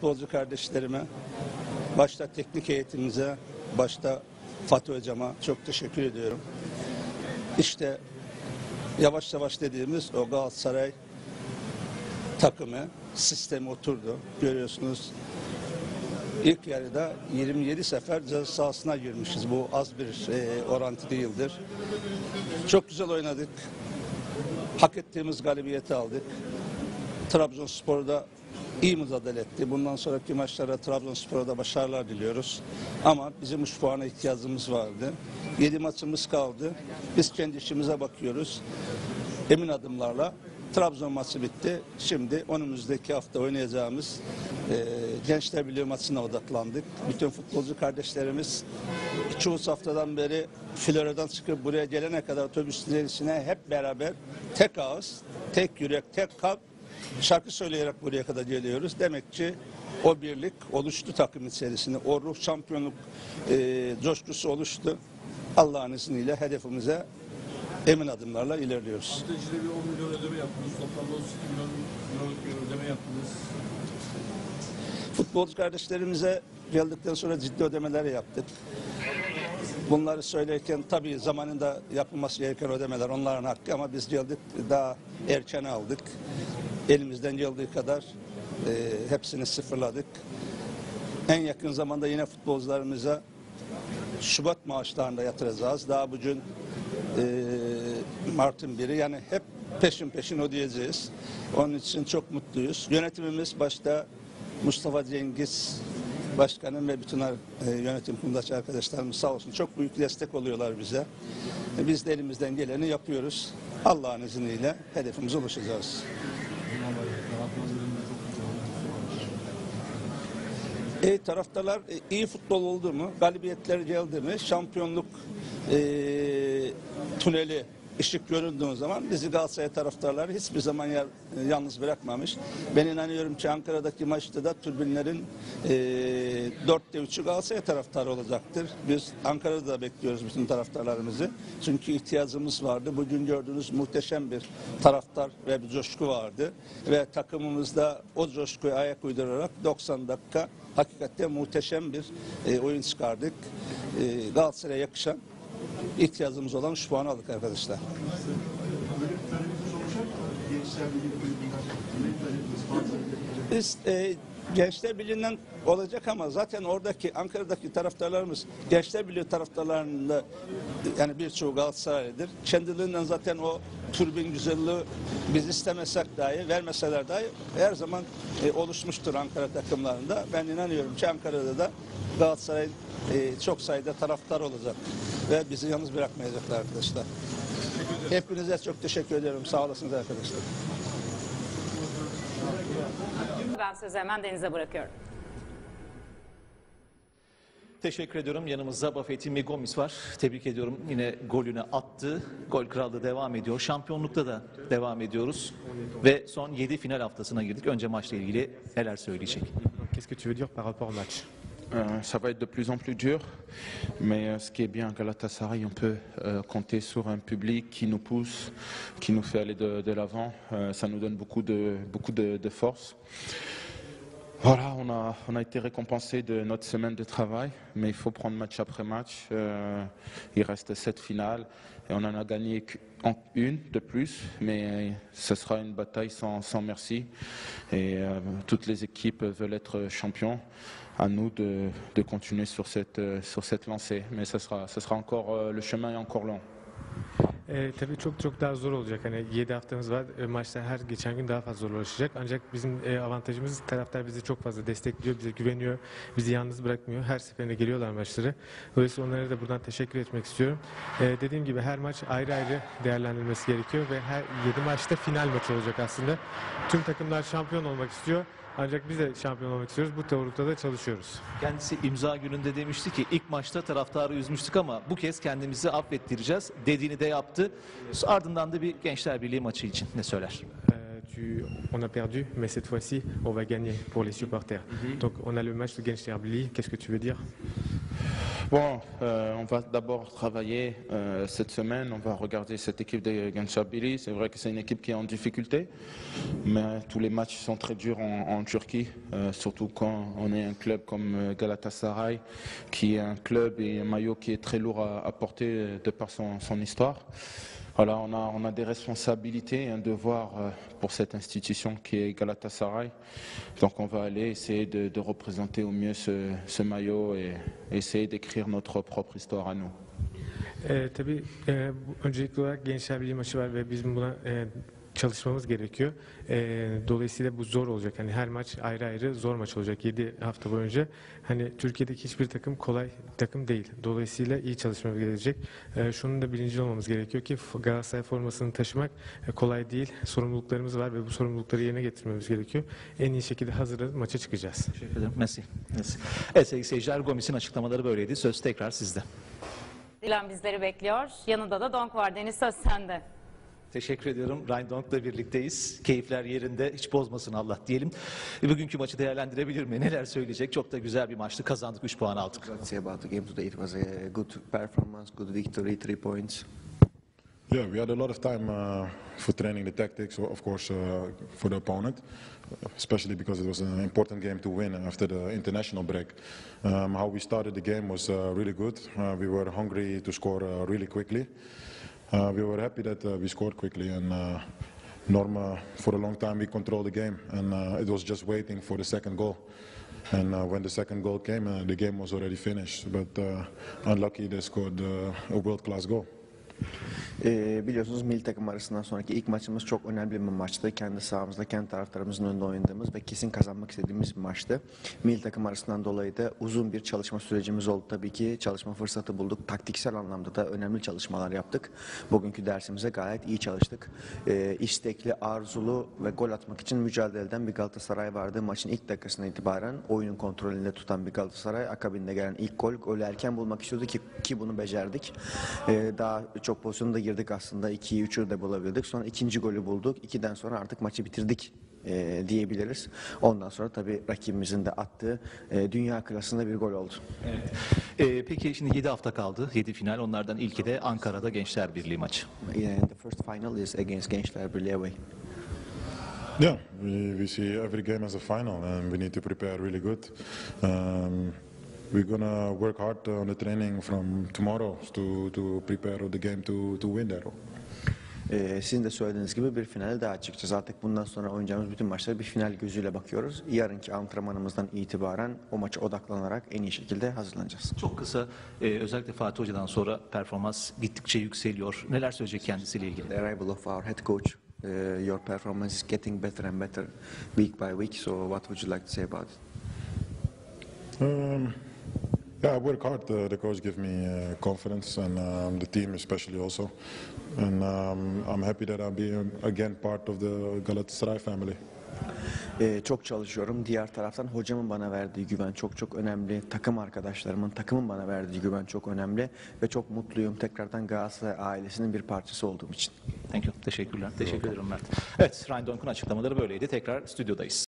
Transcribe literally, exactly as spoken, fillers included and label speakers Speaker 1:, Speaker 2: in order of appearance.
Speaker 1: futbolcu kardeşlerime, başta teknik heyetimize, başta Fatih Hocama çok teşekkür ediyorum. İşte yavaş yavaş dediğimiz o Galatasaray takımı, sistemi oturdu. Görüyorsunuz ilk yarıda yirmi yedi sefer ceza sahasına girmişiz. Bu az bir e, orantı değildir. Çok güzel oynadık. Hak ettiğimiz galibiyeti aldık. Trabzonspor'da iyi mücadele etti. Bundan sonraki maçlara Trabzonspor'a da başarılar diliyoruz. Ama bizim üç puana ihtiyacımız vardı. yedi maçımız kaldı. Biz kendi işimize bakıyoruz. Emin adımlarla Trabzon maçı bitti. Şimdi önümüzdeki hafta oynayacağımız e, Gençler Birliği maçına odaklandık. Bütün futbolcu kardeşlerimiz iki üç haftadan beri Florya'dan çıkıp buraya gelene kadar otobüslerin içine hep beraber tek ağız, tek yürek, tek kalp şarkı söyleyerek buraya kadar geliyoruz. Demek ki o birlik oluştu takım içerisinde. O ruh şampiyonluk e, coşkusu oluştu. Allah'ın izniyle hedefimize emin adımlarla ilerliyoruz.
Speaker 2: Hafta bir on milyon ödeme yaptınız. Toplamda otuz iki milyon euroluk bir ödeme yaptınız.
Speaker 1: Futbolcu kardeşlerimize geldikten sonra ciddi ödemeler yaptık. Bunları söylerken tabii zamanında yapılması gereken ödemeler onların hakkı ama biz geldik daha erken aldık. Elimizden geldiği kadar e, hepsini sıfırladık. En yakın zamanda yine futbolcularımıza Şubat maaşlarında yatıracağız. Daha bugün e, Mart'ın biri yani hep peşin peşin ödeyeceğiz. Onun için çok mutluyuz. Yönetimimiz başta Mustafa Cengiz Başkanım ve bütün e, yönetim kurulundaki arkadaşlarımız sağ olsun çok büyük destek oluyorlar bize. E, biz de elimizden geleni yapıyoruz. Allah'ın izniyle hedefimize ulaşacağız. E, taraftarlar e, iyi futbol oldu mu, galibiyetler geldi mi, şampiyonluk e, tüneli ışık göründüğü zaman bizi Galatasaray taraftarları hiçbir zaman yer, e, yalnız bırakmamış. Ben inanıyorum ki Ankara'daki maçta da tribünlerin e, dörtte üçü Galatasaray taraftarı olacaktır. Biz Ankara'da da bekliyoruz bütün taraftarlarımızı. Çünkü ihtiyacımız vardı. Bugün gördüğünüz muhteşem bir taraftar ve bir coşku vardı. Ve takımımızda o coşkuya ayak uydurarak doksan dakika hakikaten muhteşem bir e, oyun çıkardık. E, Galatasaray'a yakışan ihtiyacımız olan şu puanı aldık arkadaşlar. Biz e, Gençler Birliği'nden olacak ama zaten oradaki Ankara'daki taraftarlarımız Gençler Birliği taraftarlarında yani birçoğu Galatasaraylıdır. Kendiliğinden zaten o tribün güzelliği biz istemesek dahi vermeseler dahi her zaman e, oluşmuştur Ankara takımlarında. Ben inanıyorum ki Ankara'da da Galatasaray'ın e, çok sayıda taraftar olacak ve bizi yalnız bırakmayacaklar arkadaşlar. Hepinize çok teşekkür ediyorum. Sağ olasınız arkadaşlar.
Speaker 3: Ben sözü hemen Deniz'e bırakıyorum.
Speaker 4: Teşekkür ediyorum. Yanımızda Bafétimbi Gomis var. Tebrik ediyorum. Yine golünü attı. Gol krallığı devam ediyor. Şampiyonlukta da devam ediyoruz. Ve son yedi final haftasına girdik. Önce maçla ilgili neler söyleyecek?
Speaker 5: Qu'est-ce que tu veux dire par rapport au match?
Speaker 6: Euh, ça va être de plus en plus dur, mais euh, ce qui est bien à Galatasaray, on peut euh, compter sur un public qui nous pousse, qui nous fait aller de, de l'avant. Euh, ça nous donne beaucoup de, beaucoup de, de force. Voilà, on a, on a été récompensé de notre semaine de travail, mais il faut prendre match après match. Euh, il reste sept finales et on en a gagné une de plus, mais ce sera une bataille sans, sans merci. Et euh, toutes les équipes veulent être champions. À nous de, de continuer sur cette, sur cette lancée, mais ce sera, ce sera encore, le chemin est encore long.
Speaker 5: E, tabii çok çok daha zor olacak. Hani yedi haftamız var. E, maçlar her geçen gün daha fazla zorlaşacak. Ancak bizim e, avantajımız taraftar bizi çok fazla destekliyor, bize güveniyor, bizi yalnız bırakmıyor. Her seferinde geliyorlar maçları. Dolayısıyla onlara da buradan teşekkür etmek istiyorum. E, dediğim gibi her maç ayrı ayrı değerlendirilmesi gerekiyor ve her yedi maçta final maçı olacak aslında. Tüm takımlar şampiyon olmak istiyor. Ancak biz de şampiyon olmak istiyoruz. Bu doğrultuda da çalışıyoruz.
Speaker 4: Kendisi imza gününde demişti ki ilk maçta taraftarı üzmüştük ama bu kez kendimizi affettireceğiz dediğini de yaptı. Ardından da bir Gençler Birliği maçı için ne söyler?
Speaker 5: Tu, on a perdu, mais cette fois-ci, on va gagner pour les supporters. Mm-hmm. Donc, on a le match de Gençler Birliği. Qu'est-ce que tu veux dire?
Speaker 6: Bon, euh, on va d'abord travailler euh, cette semaine. On va regarder cette équipe de Gençlerbirliği. C'est vrai que c'est une équipe qui est en difficulté, mais tous les matchs sont très durs en, en Turquie, euh, surtout quand on est un club comme euh, Galatasaray, qui est un club et un maillot qui est très lourd à, à porter de par son, son histoire. Voilà, on a, on a des responsabilités et un devoir euh, pour cette institution qui est Galatasaray. Donc on va aller essayer de, de représenter au mieux ce, ce maillot et essayer d'écrire notre propre histoire à nous.
Speaker 5: E, tabii e, bu- öncelikli olarak Gençler Birliği maçı var ve bizim buna e, çalışmamız gerekiyor. E, dolayısıyla bu zor olacak. Hani her maç ayrı ayrı zor maç olacak yedi hafta boyunca. Hani Türkiye'deki hiçbir takım kolay takım değil. Dolayısıyla iyi çalışmamız gerekecek. E, şunun da bilincinde olmamız gerekiyor ki f- Galatasaray formasını taşımak e, kolay değil. Sorumluluklarımız var ve bu sorumlulukları yerine getirmemiz gerekiyor. En iyi şekilde hazırlanıp maça çıkacağız.
Speaker 4: Teşekkür ederim. Merci. Merci. Evet sevgili seyirciler, Gomis'in açıklamaları böyleydi. Söz tekrar sizde.
Speaker 3: Dilan bizleri bekliyor. Yanında da Donk var. Deniz, söz sende.
Speaker 4: Teşekkür ediyorum. Ryan Donk'la birlikteyiz. Keyifler yerinde. Hiç bozmasın Allah diyelim. Bugünkü maçı değerlendirebilir mi? Neler söyleyecek? Çok da güzel bir maçtı. Kazandık. üç puan aldık.
Speaker 7: What to say about the game today? It was a good performance, good victory, three points.
Speaker 8: Yeah, we had a lot of time uh, for training the tactics, of course, uh, for the opponent, especially because it was an important game to win after the international break. Um, how we started the game was uh, really good. Uh, we were hungry to score uh, really quickly. Uh, we were happy that uh, we scored quickly, and uh, Norma, for a long time, we controlled the game, and uh, it was just waiting for the second goal. And uh, when the second goal came, uh, the game was already finished. But uh, unlucky, they scored uh, a world-class goal.
Speaker 7: Ee, biliyorsunuz milli takım arasından sonraki ilk maçımız çok önemli bir maçtı. Kendi sahamızda, kendi taraftarımızın önünde oynadığımız ve kesin kazanmak istediğimiz bir maçtı. Milli takım arasından dolayı da uzun bir çalışma sürecimiz oldu tabii ki. Çalışma fırsatı bulduk. Taktiksel anlamda da önemli çalışmalar yaptık. Bugünkü dersimize gayet iyi çalıştık. Ee, istekli, arzulu ve gol atmak için mücadele eden bir Galatasaray vardı. Maçın ilk dakikasından itibaren oyunun kontrolünde tutan bir Galatasaray. Akabinde gelen ilk gol, golü erken bulmak istiyordu ki, ki bunu becerdik. Ee, daha çok pozisyonda girdik aslında. ikiyi üçü de bulabildik. Sonra ikinci golü bulduk. ikiden sonra artık maçı bitirdik e, diyebiliriz. Ondan sonra tabii rakibimizin de attığı e, dünya klasında bir gol oldu.
Speaker 4: Evet. Ee, peki şimdi yedi hafta kaldı. yedi final. Onlardan ilki de Ankara'da Gençler Birliği maçı.
Speaker 7: And the first final is against Gençlerbirliği away.
Speaker 8: Yeah, we, we see every game as a final, and we need to prepare really good. Um, we're gonna work hard on the training from tomorrow to to prepare the game to to win that.
Speaker 7: Ee, sizin de söylediğiniz gibi bir finale daha çıkacağız. Artık bundan sonra oynayacağımız bütün maçlara bir final gözüyle bakıyoruz. Yarınki antrenmanımızdan itibaren o maça odaklanarak en iyi şekilde hazırlanacağız.
Speaker 4: Çok kısa, e, özellikle Fatih Hoca'dan sonra performans gittikçe yükseliyor. Neler söyleyecek kendisiyle ilgili?
Speaker 7: The arrival of our head coach, uh, your performance is getting better and better week by week. So what would you like to say about it?
Speaker 8: Um, yeah, I work hard. Uh, the coach gives me uh, confidence, and um, the team especially also. And um, I'm happy that I'm being again part of the Galatasaray family.
Speaker 7: Ee, çok çalışıyorum. Diğer taraftan hocamın bana verdiği güven çok çok önemli. Takım arkadaşlarımın, takımın bana verdiği güven çok önemli. Ve çok mutluyum tekrardan Galatasaray ailesinin bir parçası olduğum için.
Speaker 4: Thank you. Teşekkürler. Teşekkür ederim Mert. Evet, Ryan Donk'un açıklamaları böyleydi. Tekrar stüdyodayız.